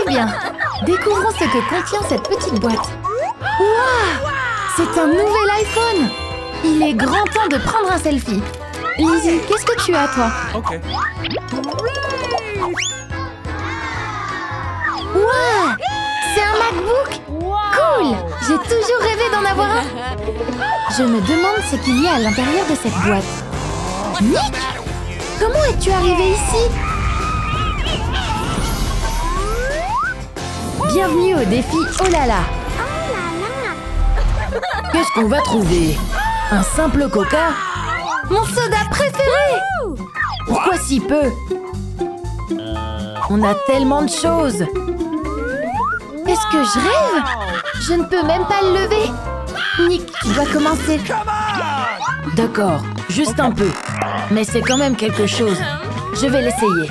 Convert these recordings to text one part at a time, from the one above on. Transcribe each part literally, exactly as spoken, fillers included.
Eh bien, découvrons ce que contient cette petite boîte. Waouh! C'est un nouvel iPhone! Il est grand temps de prendre un selfie. Lizzie, qu'est-ce que tu as, toi? Ok. Waouh! C'est un MacBook! Cool! J'ai toujours rêvé d'en avoir un. Je me demande ce qu'il y a à l'intérieur de cette boîte. Nick! Comment es-tu arrivé ici? Bienvenue au défi Oh là là! Qu'est-ce qu'on va trouver? Un simple coca? Mon soda préféré! Pourquoi si peu? On a tellement de choses! Est-ce que je rêve? Je ne peux même pas le lever! Nick, tu dois commencer. D'accord, juste un peu. Mais c'est quand même quelque chose. Je vais l'essayer.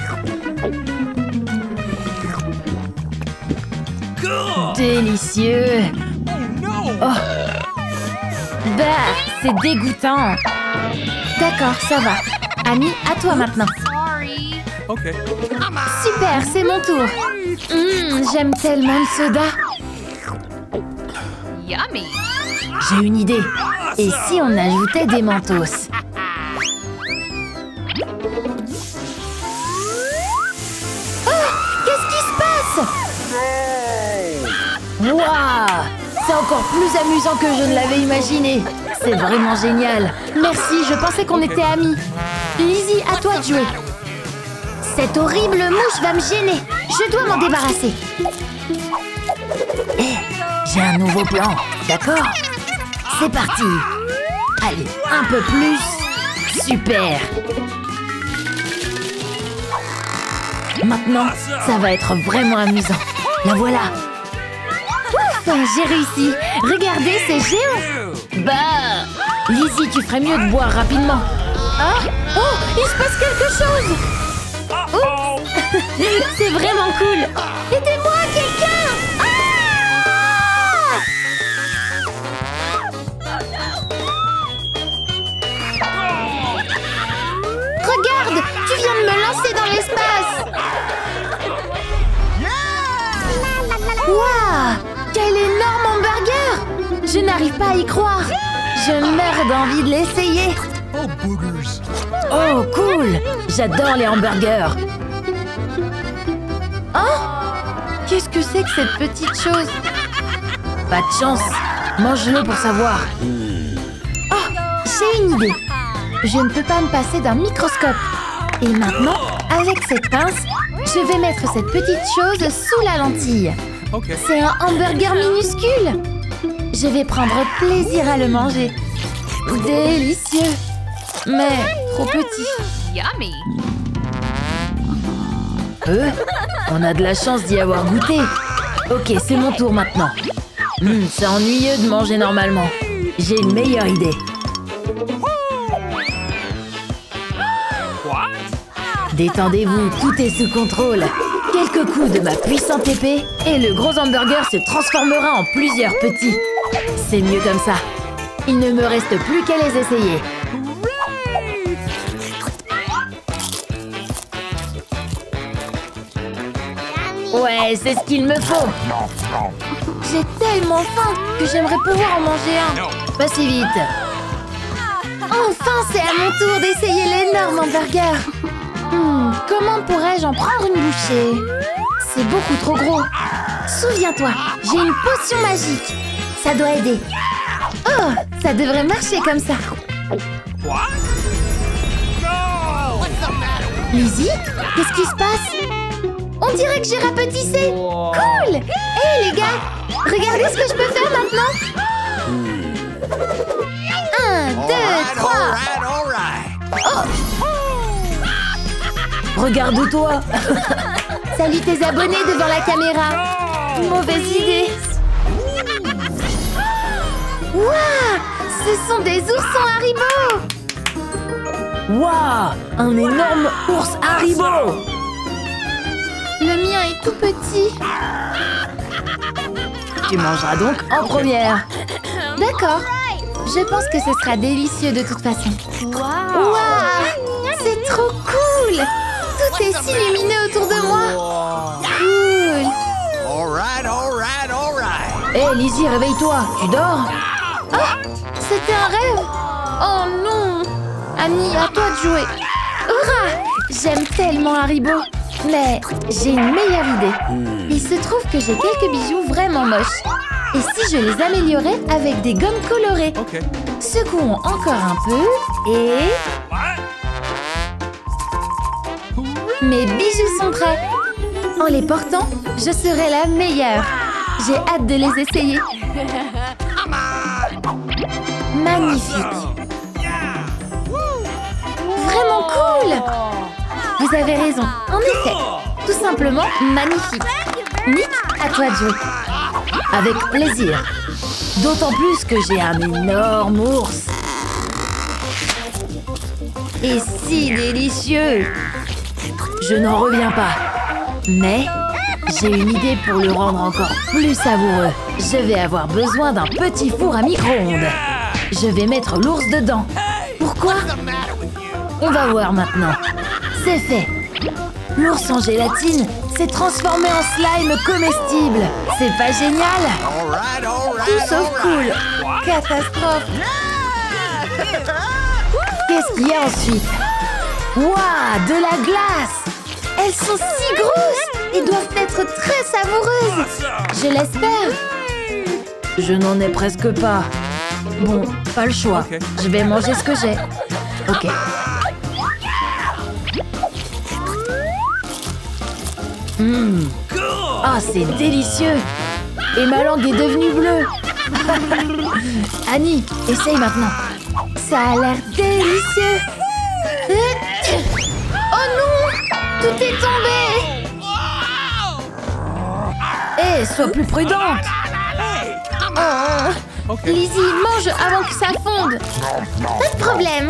Délicieux! Oh. Bah, c'est dégoûtant. D'accord, ça va. Ami, à toi maintenant. Ok. Super, c'est mon tour. Mmh, j'aime tellement le soda. Yummy. J'ai une idée. Et si on ajoutait des mentos? Oh, qu'est-ce qui se passe? Waouh! C'est encore plus amusant que je ne l'avais imaginé. C'est vraiment génial. Merci, je pensais qu'on était amis. Lizzie, à toi de jouer. Cette horrible mouche va me gêner. Je dois m'en débarrasser. Hé, j'ai un nouveau plan, d'accord? C'est parti. Allez, un peu plus. Super. Maintenant, ça va être vraiment amusant. La voilà. Ouf, j'ai réussi. Regardez, c'est géant. Bah, Lizzie, tu ferais mieux de boire rapidement. Ah, oh, il se passe quelque chose. Oups. C'est vraiment cool. Aidez-moi, quelqu'un. Ah! Regarde, tu viens de me lancer dans l'espace. Waouh, quel énorme hamburger. Je n'arrive pas à y croire. Je meurs d'envie de l'essayer. Oh, boogers. Oh, cool. J'adore les hamburgers. Hein? Qu'est-ce que c'est que cette petite chose? Pas de chance. Mange-le pour savoir. Oh, j'ai une idée. Je ne peux pas me passer d'un microscope. Et maintenant, avec cette pince, je vais mettre cette petite chose sous la lentille. Ok. C'est un hamburger minuscule. Je vais prendre plaisir à le manger. Délicieux. Mais trop petit. Yummy. Euh, on a de la chance d'y avoir goûté. Ok, c'est mon tour maintenant. Hmm, c'est ennuyeux de manger normalement. J'ai une meilleure idée. Détendez-vous, tout est sous contrôle. Quelques coups de ma puissante épée et le gros hamburger se transformera en plusieurs petits. C'est mieux comme ça. Il ne me reste plus qu'à les essayer. Ouais, c'est ce qu'il me faut. J'ai tellement faim que j'aimerais pouvoir en manger un. Pas si vite. Enfin, c'est à mon tour d'essayer l'énorme hamburger. Hmm, comment pourrais-je en prendre une bouchée? C'est beaucoup trop gros. Souviens-toi, j'ai une potion magique. Ça doit aider. Oh, ça devrait marcher comme ça. Lizzie, qu'est-ce qui se passe? On dirait que j'ai rapetissé. Cool. Hé les gars, regardez ce que je peux faire maintenant. Un, deux, trois. Oh. Regarde-toi. Salut tes abonnés devant la caméra. Mauvaise idée. Waouh, ce sont des oursons Haribo. Waouh, un énorme ours Haribo. Le mien est tout petit. Tu mangeras donc en première. D'accord. Je pense que ce sera délicieux de toute façon. Waouh, c'est trop cool. Tout est si lumineux autour de moi. Cool. Hé, hey, Lizzie, réveille-toi. Tu dors? Ah, c'était un rêve. Oh non. Annie, à toi de jouer. Hurrah! J'aime tellement Haribo. Mais j'ai une meilleure idée. Il se trouve que j'ai quelques bijoux vraiment moches. Et si je les améliorais avec des gommes colorées? Okay. Secouons encore un peu et... Mes bijoux sont prêts. En les portant, je serai la meilleure. J'ai hâte de les essayer. Magnifique. Vraiment cool. Vous avez raison. En effet, tout simplement magnifique. Nick, à toi de jouer. Avec plaisir. D'autant plus que j'ai un énorme ours. Et si délicieux. Je n'en reviens pas. Mais j'ai une idée pour le rendre encore plus savoureux. Je vais avoir besoin d'un petit four à micro-ondes. Je vais mettre l'ours dedans. Pourquoi? On va voir maintenant. C'est fait. L'ours en gélatine s'est transformé en slime comestible. C'est pas génial? Tout sauf cool. Catastrophe. Qu'est-ce qu'il y a ensuite? Waouh, de la glace! Elles sont si grosses et doivent être très savoureuses. Je l'espère. Je n'en ai presque pas. Bon, pas le choix. Okay. Je vais manger ce que j'ai. Ok. Hum. Ah, c'est délicieux. Et ma langue est devenue bleue. Annie, essaye maintenant. Ça a l'air délicieux. Oh non! Tout est tombé. Hé, hey, sois plus prudente. Oh. Okay. Lizzie, mange avant que ça fonde. Pas de problème.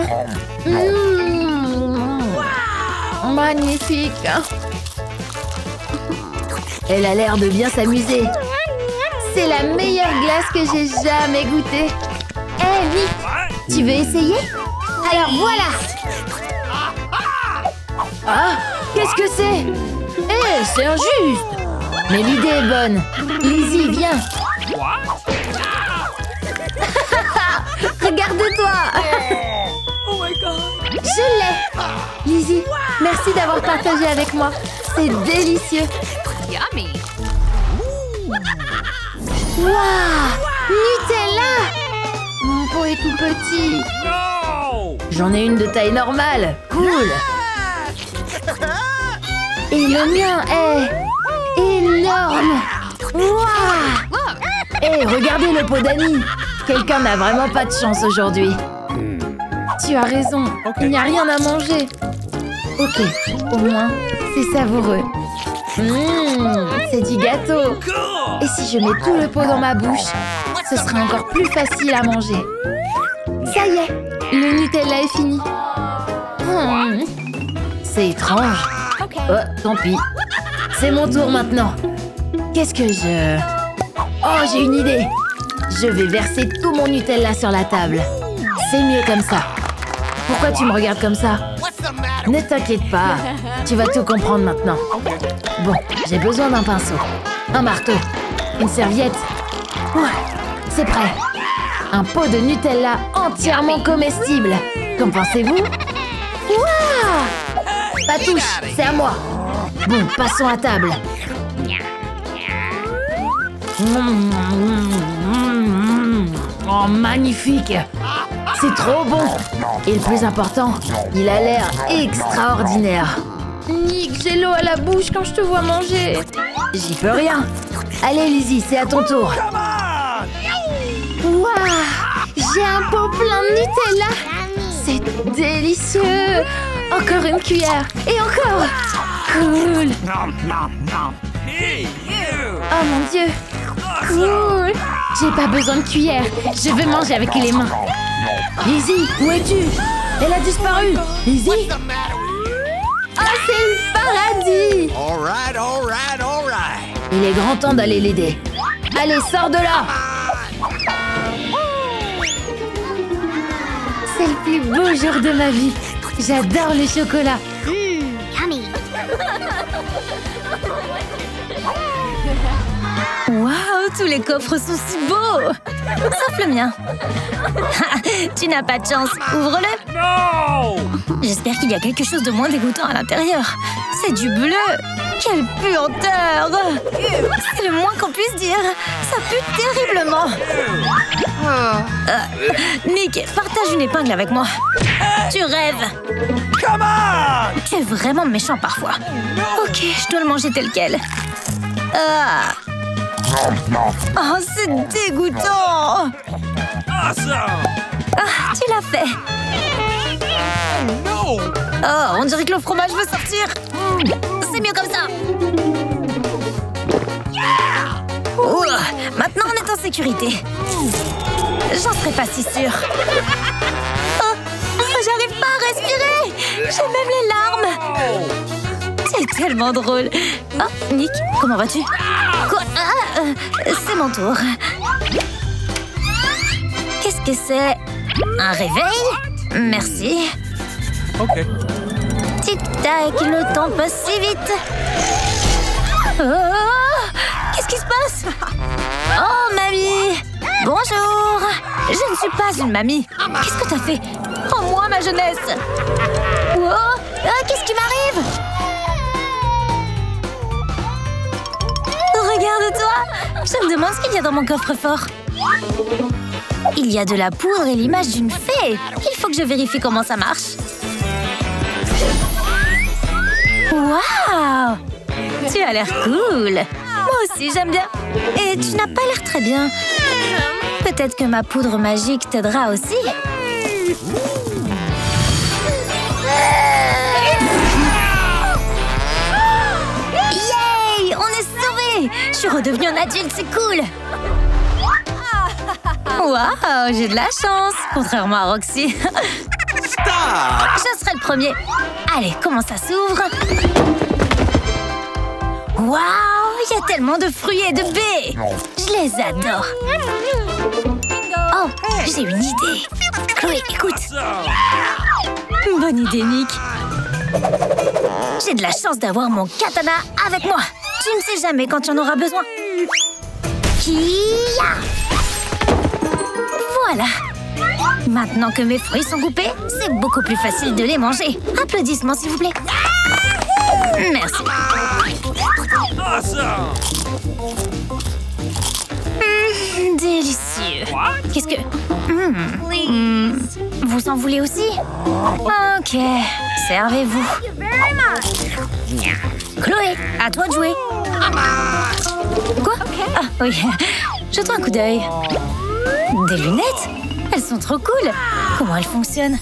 Mmh. Magnifique. Elle a l'air de bien s'amuser. C'est la meilleure glace que j'ai jamais goûtée. Hé, hey, Nick, tu veux essayer? Alors voilà. Ah, qu'est-ce que c'est? Hé, hey, c'est injuste. Mais l'idée est bonne. Lizzie, viens. Regarde-toi. Oh my god. Je l'ai. Lizzie, merci d'avoir partagé avec moi. C'est délicieux. Yummy. Waouh! Nutella! Mon pot est tout petit. No! J'en ai une de taille normale. Cool. Et le mien est énorme. Waouh! Look. Hé, hey, regardez le pot d'Annie. Quelqu'un n'a vraiment pas de chance aujourd'hui. Tu as raison. Il n'y a rien à manger. Ok, au moins, c'est savoureux. Mmh, c'est du gâteau. Et si je mets tout le pot dans ma bouche, ce sera encore plus facile à manger. Ça y est, le Nutella est fini. Mmh. C'est étrange. Oh, tant pis. C'est mon tour maintenant. Qu'est-ce que je... Oh, j'ai une idée. Je vais verser tout mon Nutella sur la table. C'est mieux comme ça. Pourquoi tu me regardes comme ça? Ne t'inquiète pas. Tu vas tout comprendre maintenant. Bon, j'ai besoin d'un pinceau. Un marteau. Une serviette. Ouais, c'est prêt. Un pot de Nutella entièrement comestible. Qu'en pensez-vous? Waouh! Pas touche, c'est à moi. Bon, passons à table. Oh, magnifique! C'est trop bon! Et le plus important, il a l'air extraordinaire. Nick, j'ai l'eau à la bouche quand je te vois manger. J'y peux rien. Allez, Lizzie, c'est à ton tour. Waouh! J'ai un pot plein de Nutella. C'est délicieux. Encore une cuillère. Et encore. Cool. Oh mon Dieu. Cool. J'ai pas besoin de cuillère. Je veux manger avec les mains. Lizzie, où es-tu? Elle a disparu. Lizzie? Oh, c'est le paradis. All right, all right, all right. Il est grand temps d'aller l'aider. Allez, sors de là! C'est le plus beau jour de ma vie. J'adore le chocolat. Yummy. Waouh, Tous les coffres sont si beaux. Sauf le mien. Tu n'as pas de chance. Ouvre-le. No! J'espère qu'il y a quelque chose de moins dégoûtant à l'intérieur. C'est du bleu. Quelle puanteur! C'est le moins qu'on puisse dire. Ça pue terriblement. Euh, Nick, partage une épingle avec moi. Tu rêves. Come on! Tu es vraiment méchant parfois. Ok, je dois le manger tel quel. Ah. Oh, c'est dégoûtant. Awesome! Ah, tu l'as fait. No! Oh, on dirait que le fromage veut sortir. C'est mieux comme ça. Ouh, maintenant, on est en sécurité. J'en serais pas si sûre. Oh, j'arrive pas à respirer. J'ai même les larmes. C'est tellement drôle. Oh, Nick, comment vas-tu? Quoi? Ah, euh, c'est mon tour. Qu'est-ce que c'est? Un réveil? Merci. OK. Tic-tac, le temps passe si vite. Oh, qu'est-ce qui se passe? Oh, mamie! Bonjour! Je ne suis pas une mamie. Qu'est-ce que t'as fait? Rends-moi ma jeunesse! Oh, ah, qu'est-ce qui m'arrive? Regarde-toi! Je me demande ce qu'il y a dans mon coffre-fort. Il y a de la poudre et l'image d'une fée. Il faut que je vérifie comment ça marche. Waouh! Tu as l'air cool! Moi aussi, j'aime bien. Et tu n'as pas l'air très bien. Peut-être que ma poudre magique t'aidera aussi. Yay! On est sauvés! Je suis redevenue un adulte, c'est cool! Waouh! J'ai de la chance! Contrairement à Roxy. Stop! Je serai le premier. Allez, comment ça s'ouvre? Waouh! Il y a tellement de fruits et de baies! Je les adore! Oh, j'ai une idée! Chloé, écoute! Bonne idée, Nick! J'ai de la chance d'avoir mon katana avec moi! Tu ne sais jamais quand tu en auras besoin! Kia! Voilà! Maintenant que mes fruits sont coupés, c'est beaucoup plus facile de les manger. Applaudissements, s'il vous plaît. Merci. Awesome! Mmh, délicieux. Qu'est-ce que... Mmh. Mmh. Vous en voulez aussi? Ok, servez-vous. Chloé, à toi de jouer. Quoi? Ah, oui. Jette-toi un coup d'œil. Des lunettes? Elles sont trop cool. Comment elles fonctionnent?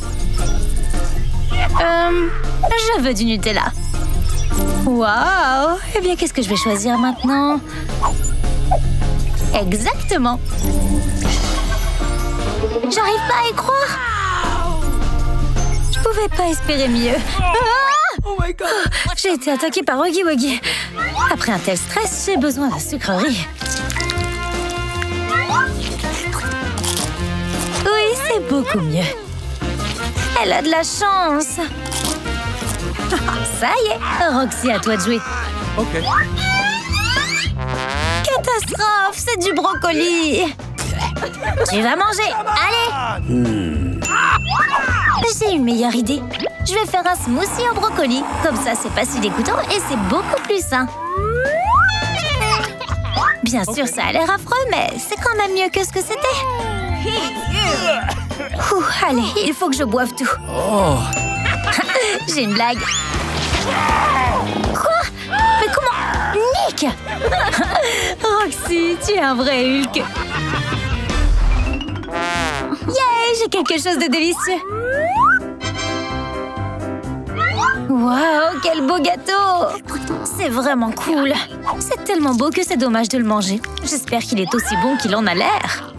Euh... Je veux du Nutella. Waouh! Eh bien, qu'est-ce que je vais choisir maintenant? Exactement. J'arrive pas à y croire. Je pouvais pas espérer mieux. Ah! Oh my God! J'ai été attaquée par Huggy Wuggy. Après un tel stress, j'ai besoin de sucrerie. Oui, c'est beaucoup mieux. Elle a de la chance. Ça y est, Roxy, à toi de jouer. OK. Catastrophe, c'est du brocoli. Tu vas manger, allez. J'ai une meilleure idée. Je vais faire un smoothie au brocoli. Comme ça, c'est pas si dégoûtant et c'est beaucoup plus sain. Bien sûr, ça a l'air affreux, mais c'est quand même mieux que ce que c'était. Ouh, allez, il faut que je boive tout. Oh! J'ai une blague. Quoi? Mais comment? Nick! Roxy, tu es un vrai Hulk. Yay, j'ai quelque chose de délicieux. Waouh, quel beau gâteau! C'est vraiment cool. C'est tellement beau que c'est dommage de le manger. J'espère qu'il est aussi bon qu'il en a l'air.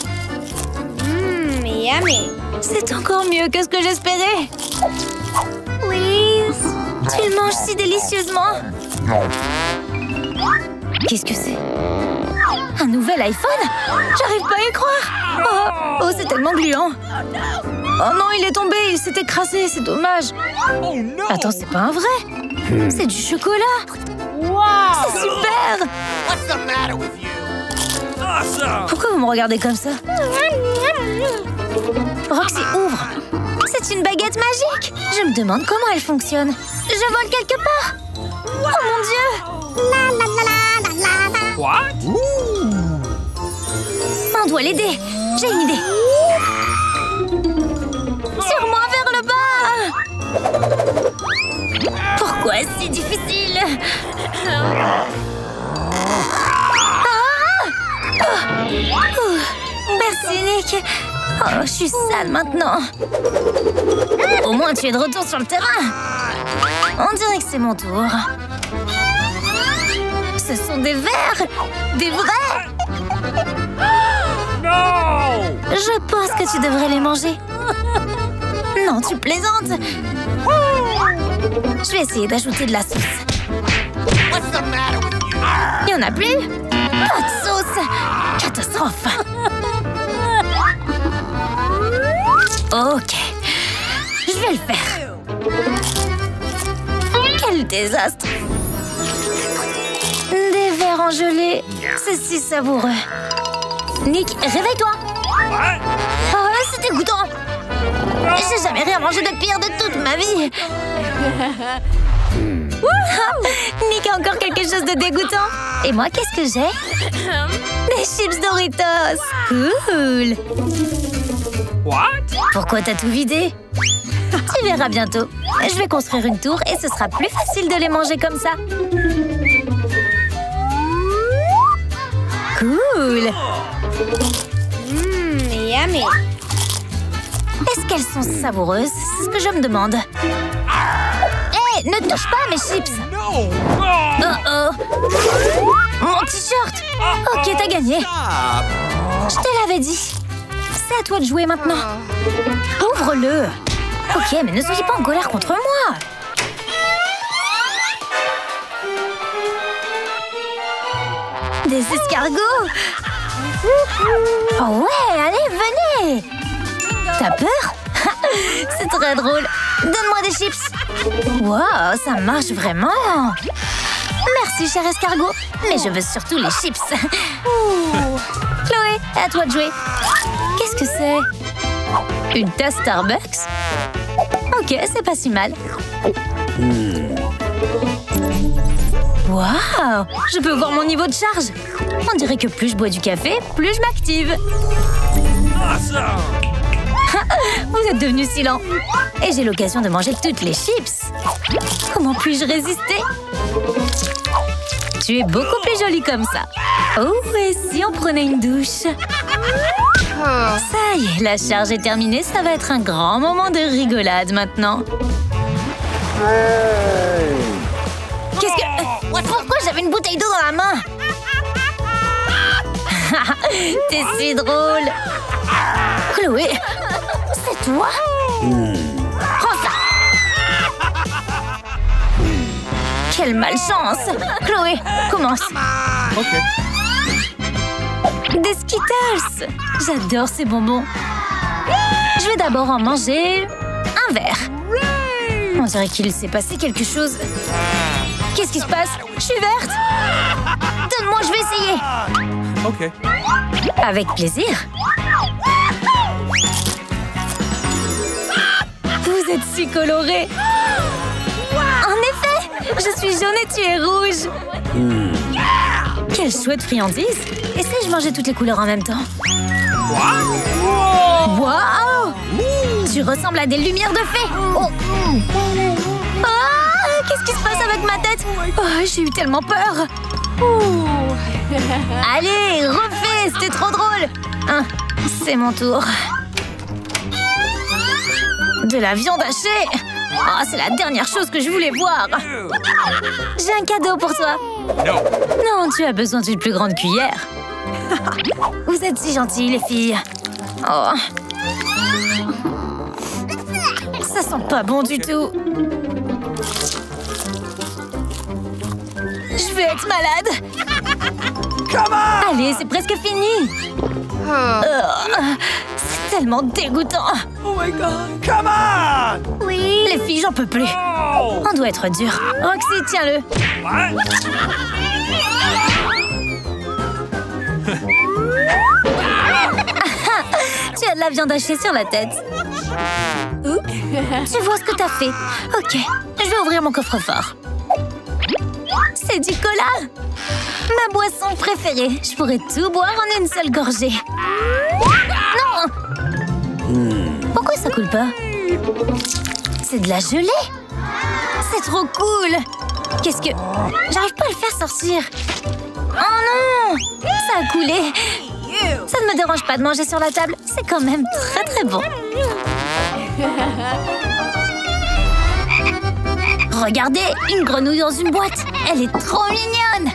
Mmm, yummy. C'est encore mieux que ce que j'espérais. Please. Tu le manges si délicieusement. Qu'est-ce que c'est? Un nouvel iPhone? J'arrive pas à y croire. Oh, oh c'est tellement gluant. Oh non, il est tombé, il s'est écrasé, c'est dommage. Oh no! Attends, c'est pas un vrai. C'est du chocolat. Wow! C'est super. What's the matter with you? Awesome! Pourquoi vous me regardez comme ça? Roxy, ouvre! C'est une baguette magique! Je me demande comment elle fonctionne. Je vole quelque part! Oh mon Dieu! What? On doit l'aider! J'ai une idée! Tire-moi vers le bas! Pourquoi si difficile? Ah! Oh, merci, Nick! Oh, je suis sale maintenant! Au moins, tu es de retour sur le terrain! On dirait que c'est mon tour. Ce sont des vers! Des vrais! No! Je pense que tu devrais les manger. Non, tu plaisantes. Je vais essayer d'ajouter de la sauce. Il n'y en a plus? Pas de sauce. Catastrophe. Ok. Je vais le faire. Quel désastre. Des vers en gelée. C'est si savoureux. Nick, réveille-toi. What? Oh, c'est dégoûtant. J'ai jamais rien mangé de pire de toute ma vie. Nick a encore quelque chose de dégoûtant. Et moi, qu'est-ce que j'ai? Des chips Doritos. Cool. What? Pourquoi t'as tout vidé? Tu verras bientôt. Je vais construire une tour et ce sera plus facile de les manger comme ça. Cool. Mmm, yummy. Est-ce qu'elles sont savoureuses? C'est ce que je me demande. Hé, hey, ne touche pas à mes chips. No! Oh oh. Mon t-shirt. Ok, t'as gagné. Stop! Je te l'avais dit. C'est à toi de jouer maintenant. Ouvre-le. Ok, mais ne soyez pas en colère contre moi. Des escargots. Oh ouais, allez, venez. T'as peur? C'est très drôle. Donne-moi des chips. Wow, ça marche vraiment. Merci, cher escargot. Mais je veux surtout les chips. Chloé, à toi de jouer. Qu'est-ce que c'est? Une tasse Starbucks? Ok, c'est pas si mal. Waouh! Je peux voir mon niveau de charge. On dirait que plus je bois du café, plus je m'active. Awesome! Vous êtes devenus si lents. Et j'ai l'occasion de manger toutes les chips. Comment puis-je résister? Tu es beaucoup plus jolie comme ça. Oh, et si on prenait une douche? Ça y est, la charge est terminée. Ça va être un grand moment de rigolade maintenant. Qu'est-ce que... Pourquoi j'avais une bouteille d'eau dans la main? T'es si drôle. Chloé, c'est toi? Prends ça. Quelle malchance. Chloé, commence. Ok. Des Skittles. J'adore ces bonbons. Je vais d'abord en manger un verre. On dirait qu'il s'est passé quelque chose. Qu'est-ce qui se passe? Je suis verte. Donne-moi, je vais essayer. Ok. Avec plaisir. Vous êtes si colorés. En effet, je suis jaune et tu es rouge. Quelle chouette friandise. Et si je mangeais toutes les couleurs en même temps? Waouh! Tu ressembles à des lumières de fée. Oh. Ah, qu'est-ce qui se passe avec ma tête? Oh, j'ai eu tellement peur. Allez, refais, c'était trop drôle. Hein, c'est mon tour. De la viande hachée. Oh, c'est la dernière chose que je voulais voir. J'ai un cadeau pour toi. No. Non, tu as besoin d'une plus grande cuillère. Vous êtes si gentils, les filles. Oh. Ça sent pas bon du tout. Je vais être malade. Allez, c'est presque fini. Oh, c'est tellement dégoûtant. Oh my god! Come on! Oui. Les filles, j'en peux plus. Oh! On doit être dur. Roxy, tiens-le. What? la viande hachée sur la tête. Tu vois ce que t'as fait. Ok, je vais ouvrir mon coffre-fort. C'est du cola! Ma boisson préférée. Je pourrais tout boire en une seule gorgée. Non! Pourquoi ça coule pas? C'est de la gelée? C'est trop cool! Qu'est-ce que... J'arrive pas à le faire sortir. Oh non! Ça a coulé. Ça ne me dérange pas de manger sur la table. C'est quand même très très bon. Regardez, une grenouille dans une boîte. Elle est trop mignonne.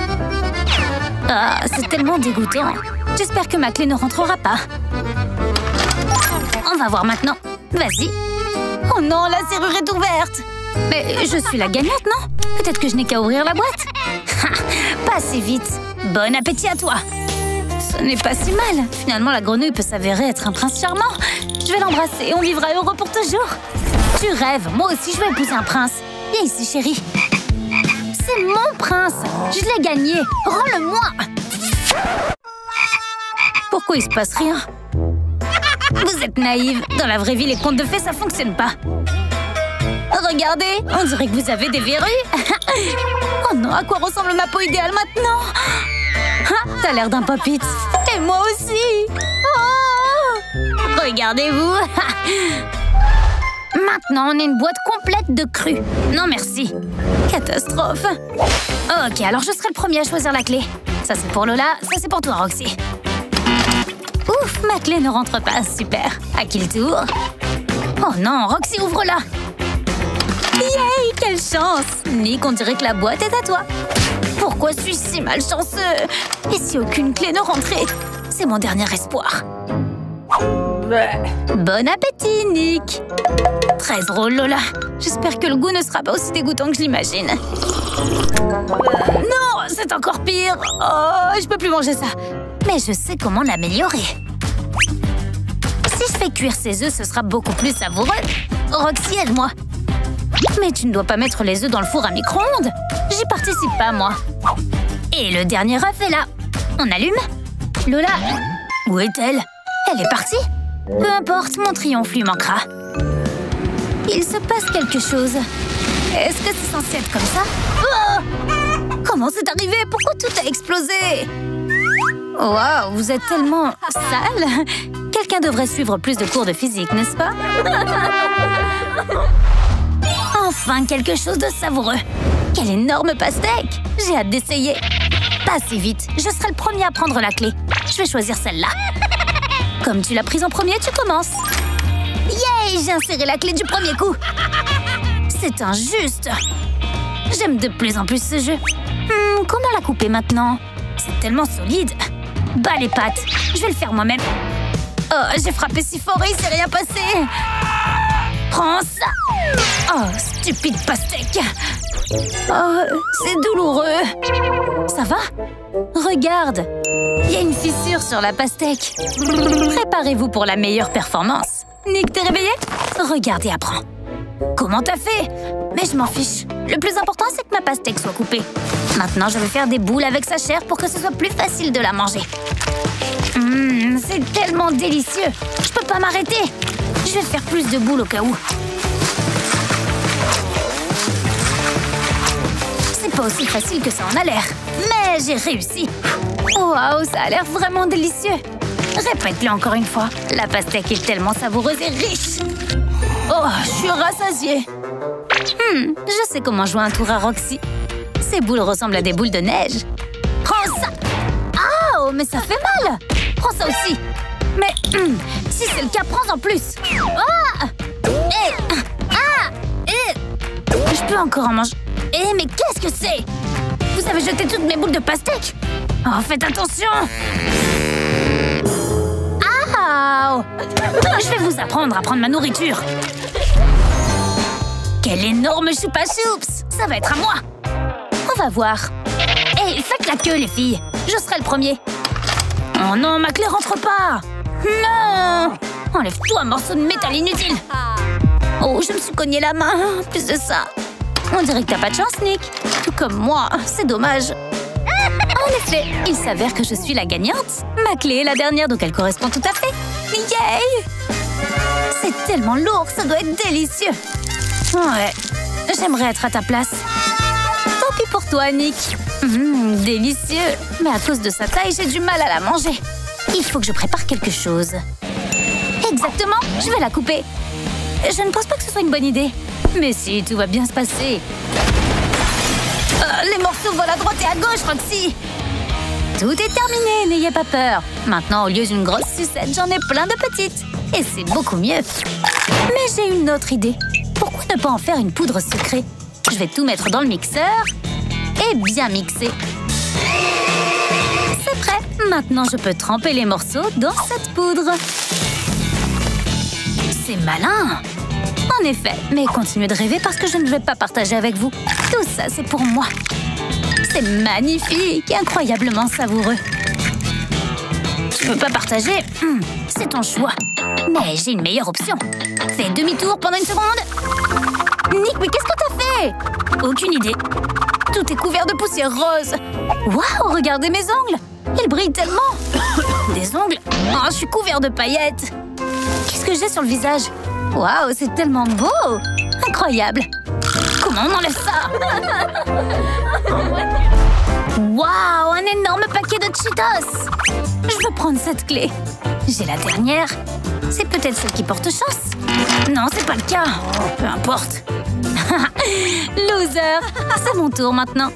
Ah, c'est tellement dégoûtant. J'espère que ma clé ne rentrera pas. On va voir maintenant. Vas-y. Oh non, la serrure est ouverte. Mais je suis la gagnante, non? Peut-être que je n'ai qu'à ouvrir la boîte. Pas assez vite. Bon appétit à toi. Ce n'est pas si mal. Finalement, la grenouille peut s'avérer être un prince charmant. Je vais l'embrasser et on vivra heureux pour toujours. Tu rêves. Moi aussi, je vais épouser un prince. Viens ici, chérie. C'est mon prince. Je l'ai gagné. Rends-le-moi. Pourquoi il se passe rien? Vous êtes naïve. Dans la vraie vie, les contes de fées, ça fonctionne pas. Regardez, on dirait que vous avez des verrues. Oh non, à quoi ressemble ma peau idéale maintenant? Ah, t'as l'air d'un pop-it. Et moi aussi. Oh, regardez-vous. Maintenant, on a une boîte complète de cru. Non, merci. Catastrophe. Ok, alors je serai le premier à choisir la clé. Ça, c'est pour Lola. Ça, c'est pour toi, Roxy. Ouf, ma clé ne rentre pas. Super. À qui le tour? Oh non, Roxy, ouvre-la. Yay, quelle chance! Nick, on dirait que la boîte est à toi. Pourquoi suis-je si malchanceux? Et si aucune clé ne rentrait? C'est mon dernier espoir. Bon appétit, Nick! Très drôle, Lola. J'espère que le goût ne sera pas aussi dégoûtant que je l'imagine. Non, c'est encore pire. Oh, je peux plus manger ça. Mais je sais comment l'améliorer. Si je fais cuire ces œufs, ce sera beaucoup plus savoureux. Roxy, aide-moi. Mais tu ne dois pas mettre les œufs dans le four à micro-ondes. J'y participe pas, moi. Et le dernier œuf est là. On allume? Lola, où est-elle? Elle est partie? Peu importe, mon triomphe lui manquera. Il se passe quelque chose. Est-ce que c'est censé être comme ça? Oh! Comment c'est arrivé? Pourquoi tout a explosé? Waouh, vous êtes tellement sale. Quelqu'un devrait suivre plus de cours de physique, n'est-ce pas? Enfin, quelque chose de savoureux. Quel énorme pastèque! J'ai hâte d'essayer. Pas assez vite. Je serai le premier à prendre la clé. Je vais choisir celle-là. Comme tu l'as prise en premier, tu commences. Yay! J'ai inséré la clé du premier coup. C'est injuste. J'aime de plus en plus ce jeu. Hmm, comment la couper maintenant? C'est tellement solide. Bas les pattes. Je vais le faire moi-même. Oh, j'ai frappé si fort et il s'est rien passé. Prends ça! Oh, stupide pastèque! Oh, c'est douloureux! Ça va? Regarde! Il y a une fissure sur la pastèque. Préparez-vous pour la meilleure performance. Nick, t'es réveillé? Regarde et apprends. Comment t'as fait? Mais je m'en fiche. Le plus important, c'est que ma pastèque soit coupée. Maintenant, je vais faire des boules avec sa chair pour que ce soit plus facile de la manger. Mmh, c'est tellement délicieux! Je peux pas m'arrêter! Je vais faire plus de boules au cas où. C'est pas aussi facile que ça en a l'air. Mais j'ai réussi. Waouh, ça a l'air vraiment délicieux. Répète-le encore une fois. La pastèque est tellement savoureuse et riche. Oh, je suis rassasiée. Hmm, je sais comment jouer un tour à Roxy. Ces boules ressemblent à des boules de neige. Prends ça! Oh, mais ça fait mal! Prends ça aussi! Mais hum, si c'est le cas, prends en plus! Ah! Eh! Ah! Eh! Je peux encore en manger. Eh, mais qu'est-ce que c'est? Vous avez jeté toutes mes boules de pastèque? Oh, faites attention! Ah! Je vais vous apprendre à prendre ma nourriture. Quel énorme choupa choups! Ça va être à moi! On va voir. Eh, faites la queue, les filles! Je serai le premier. Oh non, ma clé rentre pas! Non! Enlève-toi, morceau de métal inutile! Oh, je me suis cogné la main. En plus de ça, on dirait que t'as pas de chance, Nick. Tout comme moi, c'est dommage. En effet, il s'avère que je suis la gagnante. Ma clé est la dernière, donc elle correspond tout à fait. Yay! C'est tellement lourd, ça doit être délicieux. Ouais, j'aimerais être à ta place. Tant pis pour toi, Nick. Mmh, délicieux. Mais à cause de sa taille, j'ai du mal à la manger. Il faut que je prépare quelque chose. Exactement, je vais la couper. Je ne pense pas que ce soit une bonne idée. Mais si, tout va bien se passer. Euh, les morceaux volent à droite et à gauche, Roxy. Tout est terminé, n'ayez pas peur. Maintenant, au lieu d'une grosse sucette, j'en ai plein de petites. Et c'est beaucoup mieux. Mais j'ai une autre idée. Pourquoi ne pas en faire une poudre sucrée? Je vais tout mettre dans le mixeur et bien mixer. C'est prêt. Maintenant, je peux tremper les morceaux dans cette poudre. C'est malin. En effet, mais continuez de rêver parce que je ne vais pas partager avec vous. Tout ça, c'est pour moi. C'est magnifique et incroyablement savoureux. Tu veux pas partager? Hum, c'est ton choix. Mais j'ai une meilleure option. Fais demi-tour pendant une seconde. Nick, mais qu'est-ce que t'as fait? Aucune idée. Tout est couvert de poussière rose. Waouh, regardez mes ongles. Ils brillent tellement. Des ongles? Oh, je suis couvert de paillettes. Qu'est-ce que j'ai sur le visage? Waouh, c'est tellement beau. Incroyable. Comment on enlève ça? Waouh, un énorme paquet de Cheetos. Je veux prendre cette clé. J'ai la dernière. C'est peut-être celle qui porte chance. Non, c'est pas le cas. Peu importe. Loser. C'est mon tour maintenant.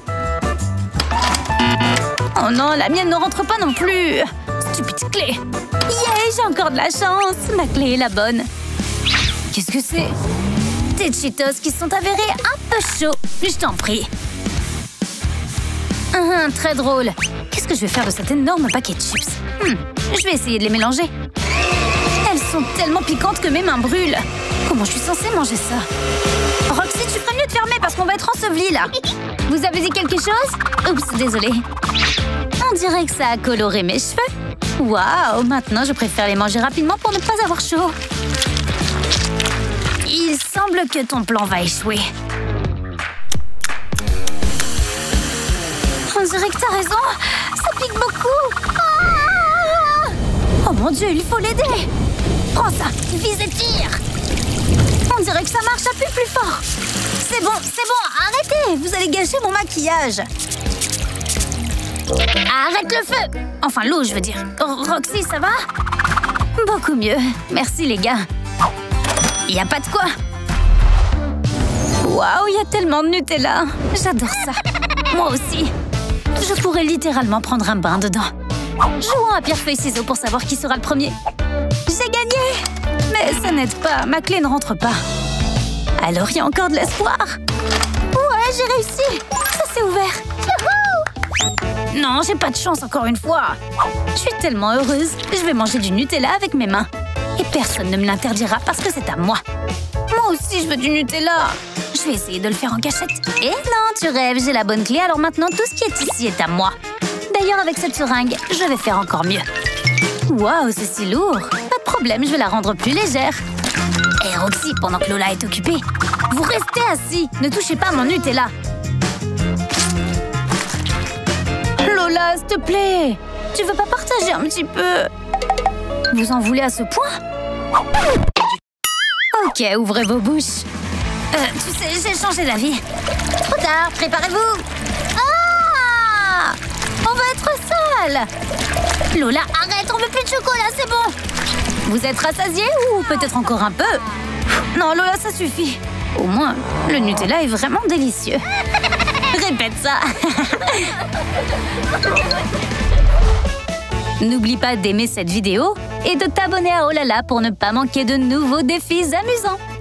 Oh non, la mienne ne rentre pas non plus. Stupide clé. Yeah, j'ai encore de la chance. Ma clé est la bonne. Qu'est-ce que c'est? Des Cheetos qui sont avérés un peu chauds. Je t'en prie. Hum, très drôle. Qu'est-ce que je vais faire de cet énorme paquet de chips? hmm, Je vais essayer de les mélanger. Elles sont tellement piquantes que mes mains brûlent. Comment je suis censée manger ça? Roxy, tu ferais mieux de fermer parce qu'on va être ensevelis là. Vous avez dit quelque chose? Oups, désolée. On dirait que ça a coloré mes cheveux. Waouh, maintenant je préfère les manger rapidement pour ne pas avoir chaud. Il semble que ton plan va échouer. On dirait que t'as raison. Ça pique beaucoup. Ah! Oh mon Dieu, il faut l'aider. Prends ça, vise et tire. On dirait que ça marche, appuie plus fort. C'est bon, c'est bon, arrêtez. Vous allez gâcher mon maquillage. Arrête le feu. Enfin, l'eau, je veux dire. Roxy, ça va? Beaucoup mieux. Merci, les gars. Y a pas de quoi. Waouh, il y a tellement de Nutella. J'adore ça. Moi aussi. Je pourrais littéralement prendre un bain dedans. Jouons à pierre-feuille-ciseaux pour savoir qui sera le premier. J'ai gagné. Mais ça n'aide pas, ma clé ne rentre pas. Alors il y a encore de l'espoir. Ouais, j'ai réussi. Ça s'est ouvert. Youhou! Non, j'ai pas de chance encore une fois. Je suis tellement heureuse. Je vais manger du Nutella avec mes mains. Et personne ne me l'interdira parce que c'est à moi. Moi aussi, je veux du Nutella. Je vais essayer de le faire en cachette. Et non, tu rêves, j'ai la bonne clé, alors maintenant tout ce qui est ici est à moi. D'ailleurs, avec cette seringue, je vais faire encore mieux. Waouh, c'est si lourd. Pas de problème, je vais la rendre plus légère. Et Roxy, pendant que Lola est occupée, vous restez assis. Ne touchez pas à mon Nutella. Lola, s'il te plaît. Tu veux pas partager un petit peu? Vous en voulez à ce point? Ok, ouvrez vos bouches. Euh, tu sais, j'ai changé d'avis. Trop tard, préparez-vous. Ah! On va être sale. Lola, arrête, on veut plus de chocolat, c'est bon. Vous êtes rassasiés ou peut-être encore un peu? Non, Lola, ça suffit. Au moins, le Nutella est vraiment délicieux. Répète ça. N'oublie pas d'aimer cette vidéo et de t'abonner à Oh là là pour ne pas manquer de nouveaux défis amusants.